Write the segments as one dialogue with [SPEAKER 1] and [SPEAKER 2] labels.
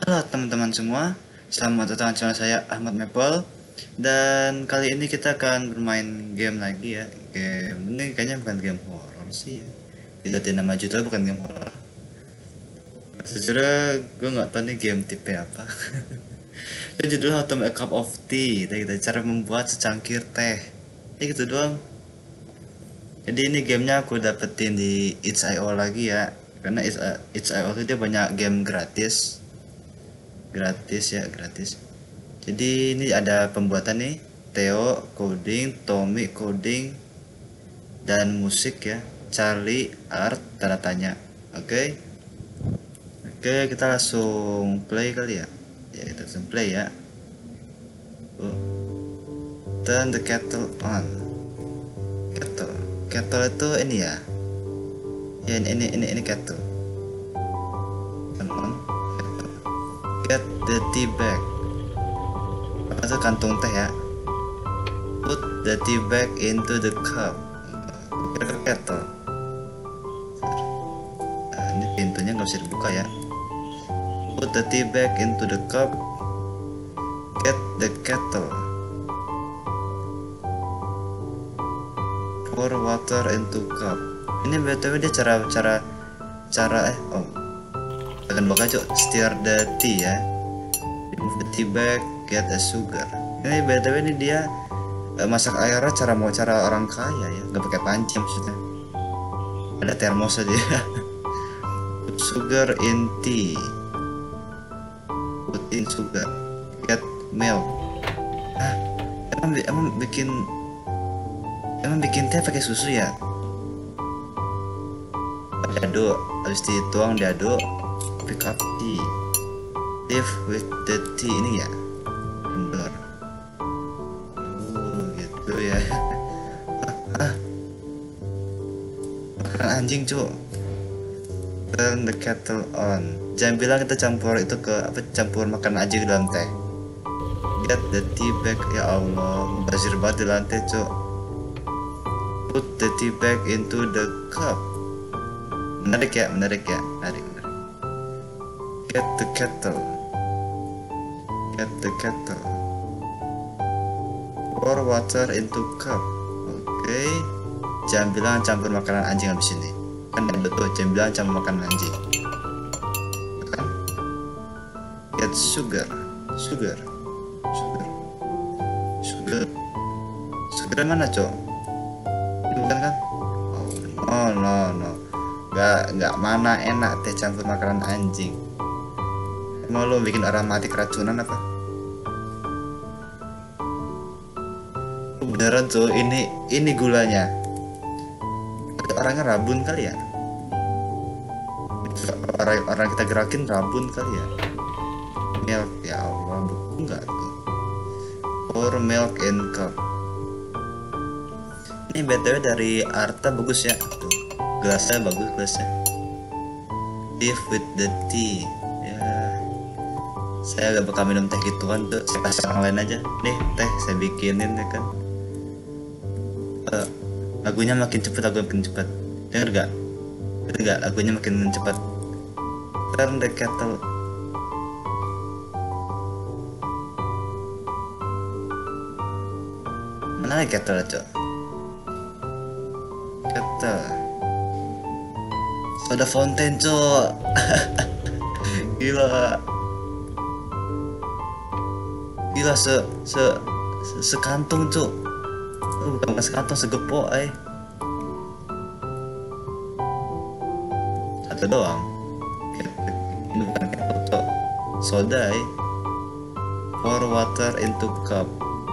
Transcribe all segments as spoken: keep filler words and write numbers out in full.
[SPEAKER 1] Halo teman-teman semua, selamat datang di channel saya Ahmad Maple. Dan kali ini kita akan bermain game lagi ya. Game ini kayaknya bukan game horror sih. Tidak nama judul bukan game horror. Sejujurnya gue nggak tahu nih game tipe apa. Dan judulnya How to Make a Cup of Tea. Kita cara membuat secangkir teh. Ini gitu doang. Jadi ini gamenya aku dapetin di itch dot i o lagi ya. Karena itch dot i o itu dia banyak game gratis. Gratis ya, gratis. Jadi ini ada pembuatan nih, Theo coding, Tommy coding, dan musik ya, Charlie art tanda tanya. Oke, okay. Oke okay, kita langsung play kali ya. Ya kita langsung play ya. Oh. Turn the kettle on. Kettle, kettle itu ini ya. Ya ini ini ini, ini kettle. Turn on. Get the tea bag. Apa tuh kantung teh ya? Put the tea bag into the cup. Kira kettle. Nah, ini pintunya nggak bisa dibuka ya. Put the tea bag into the cup. Get the kettle. Pour water into cup. Ini btw dia cara cara cara eh oh akan bakal cok stir the tea ya. Remove the tea bag, get a sugar. Ini btw ini dia uh, masak airnya cara mau cara orang kaya ya, nggak pakai panci maksudnya. Ada termos aja. Put sugar in tea. Put in sugar. Get milk. Ah, emang, emang bikin emang bikin teh pakai susu ya? Diaduk, habis dituang diaduk. Pick up tea. Live with the tea ini ya. Bener. Oh gitu ya. Ah, makanan anjing cu. Turn the kettle on. Jangan bilang kita campur itu ke apa campur makanan anjing ke dalam teh. Get the tea bag. Ya Allah, bazir banget di lantai cu. Put the tea bag into the cup. Menarik ya, menarik ya, menarik. Get the kettle. Get the kettle. Pour water into cup. Oke. Okay. Jangan bilang campur makanan anjing habis ini. Kan betul, jangan bilang campur makanan anjing. Kan? Get sugar. Sugar. Sugar. Sugar. Sugar mana, Cok? Bukan kan? Oh, no, no, no. Gak, gak mana enak teh campur makanan anjing. Mau lo bikin orang mati keracunan apa? Beneran tuh, ini ini gulanya. Orangnya rabun kali ya? Orang orang kita gerakin rabun kali ya? Milk ya Allah, buku nggak tuh? Pour milk in cup. Ini btw dari Arta bagus ya, tuh gelasnya bagus gelasnya. Live with the tea. Saya gak bakal minum teh gituan tuh, saya kasih orang lain aja. Nih teh saya bikinin ya kan. uh, Lagunya makin cepet, lagu makin cepet. Denger gak? Denger gak? Lagunya makin cepet. Turn the kettle. Mana lagi kettle cok? Kettle. Soda fountain cok. Gila. Gila se se, se sekantung cuk. Oh, bukan sekantong, segepok eh. Satu doang. Ini bukan kettle cuk. Soda eh. Pour water into cup.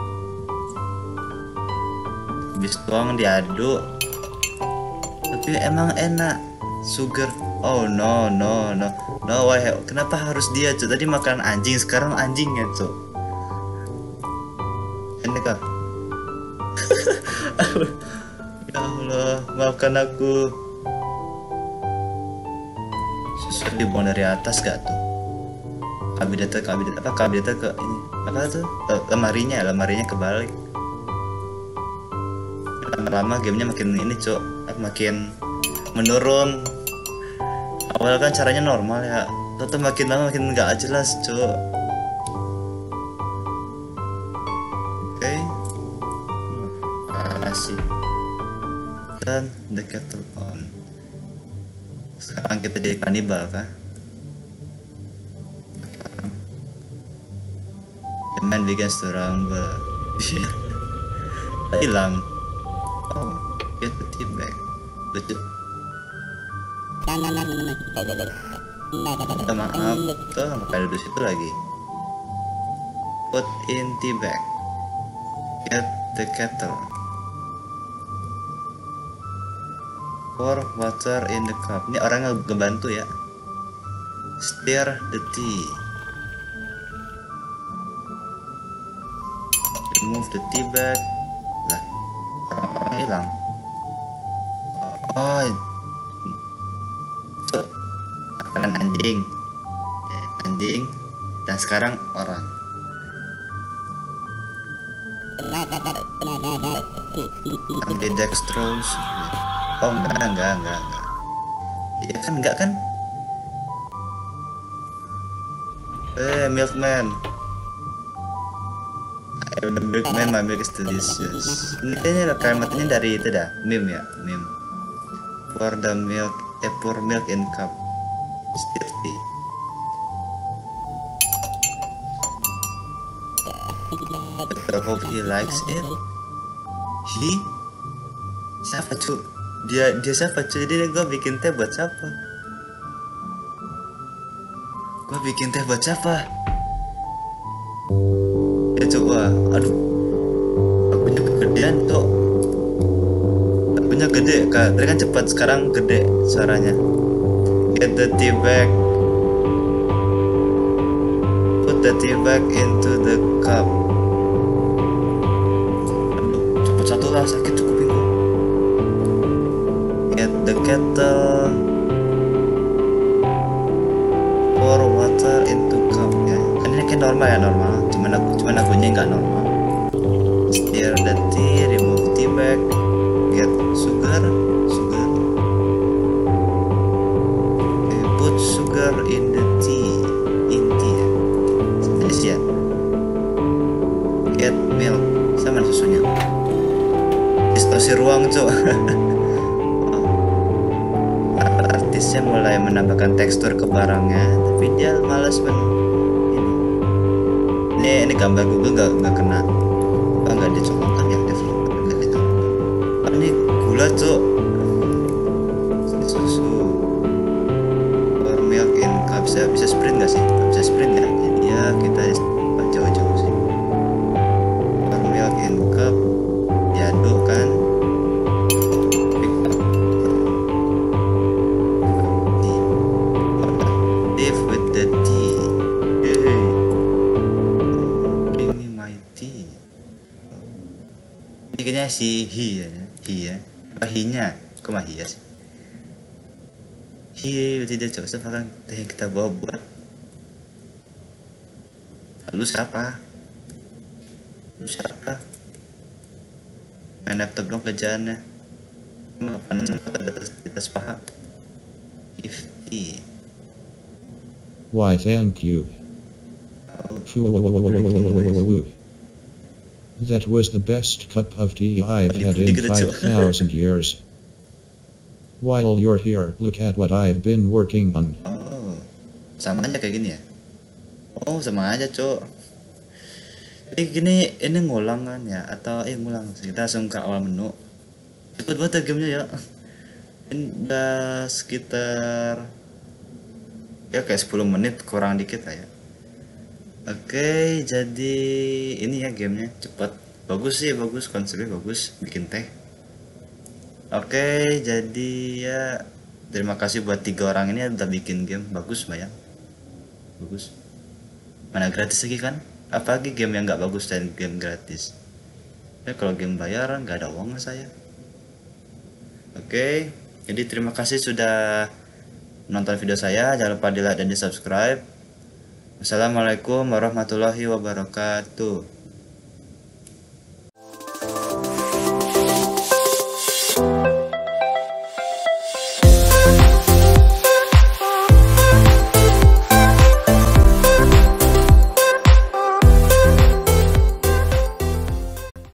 [SPEAKER 1] Habis tuang diaduk. Tapi emang enak. Sugar. Oh no no no. No why? Kenapa harus dia cuk? Tadi makan anjing, sekarang anjingnya cuk. Ini kah? Ya Allah, maafkan aku. Susu dibuang dari atas gak tuh? Kabinet kabinet apa kabinet ke ini apa tuh? Lemarinya, lemarinya kebalik. Lama-lama gamenya makin ini cok, makin menurun. Awal kan caranya normal ya, Atau makin lama makin nggak jelas, cok. Oke, masih dan the kettle on. Sekarang kita jadi kanibal kah? The man begins to rumble. Hilang. Oh, get the tea bag. Betul. Minta maaf, tuh ngapain di situ lagi? Put in tea bag. Get the kettle. Pour water in the cup. Ini orang ngebantu ya. Stir the tea. Remove the tea bag. Lah, orang hilang. Oh, itu makanan anjing, anjing, dan sekarang orang. Ambidextrous. Oh enggak, enggak, enggak, enggak. Iya kan, enggak kan? Eh, milkman. Eh, the milkman, my milk is delicious. Ini ini kalimat ini dari itu dah, meme ya, meme. Pour the milk, eh, pour milk in cup. Stir tea. I hope he likes it. He? Siapa cu? Dia dia siapa cu? Jadi gue bikin teh buat siapa? Gue bikin teh buat siapa? Ya coba, aduh, akunya kegedean tuh. Akunya gede, kak. Tadi kan cepat, sekarang gede suaranya. Get the tea bag. Put the tea bag into the cup. Aduh, cepet satu lah, sakit cukup ini. Get the kettle. Pour water into cup ya. Kan ini kayak normal ya, normal. Cuman aku, cuman akunya nggak normal. Stir the tea, remove tea bag. Get sugar, sugar. Okay, put sugar in the tea, in tea. Jadi ya. Get milk, sama susunya. Distorsi ruang cok. Artisnya mulai menambahkan tekstur ke barangnya, tapi dia malas men. Ini, ini, ini gambar Google nggak nggak kena, nggak dicolongkan ya developer nggak gitu. Ini gula cok. Ini susu. Pour milk in cup. Bisa bisa sprint nggak sih? Nggak bisa sprint ya. Jadi ya kita jauh-jauh sih. Pour milk in cup. Diaduk kan. Live with the tea. Hey. Bring me my tea. Ini kayaknya si hi ya. Hi ya. Apa hi-nya? Kok mah hi ya sih? Hi, berarti dia coba sekarang teh yang kita bawa buat. Lalu siapa? Lu siapa? Main laptop dong kerjaannya. Emang apaan di atas paha? If tea.
[SPEAKER 2] Why, thank you. That was the best cup of tea I've had in five thousand years. While you're here, look at what I've been working on.
[SPEAKER 1] Oh, sama aja kayak gini ya? Oh, sama aja cok. Jadi gini, ini ngulang kan ya? Atau eh ngulang, kita langsung ke awal menu. Cepet banget ya gamenya ya. Ini udah sekitar ya kayak sepuluh menit kurang dikit lah ya. Oke, jadi ini ya gamenya cepat, bagus sih, bagus konsepnya, bagus bikin teh. Oke, jadi ya terima kasih buat tiga orang ini udah bikin game bagus, bayang, bagus. Mana gratis lagi kan? Apalagi game yang nggak bagus dan game gratis. Ya kalau game bayaran nggak ada uangnya saya. Oke, jadi terima kasih sudah nonton video saya. Jangan lupa di like dan di subscribe. Wassalamualaikum warahmatullahi wabarakatuh.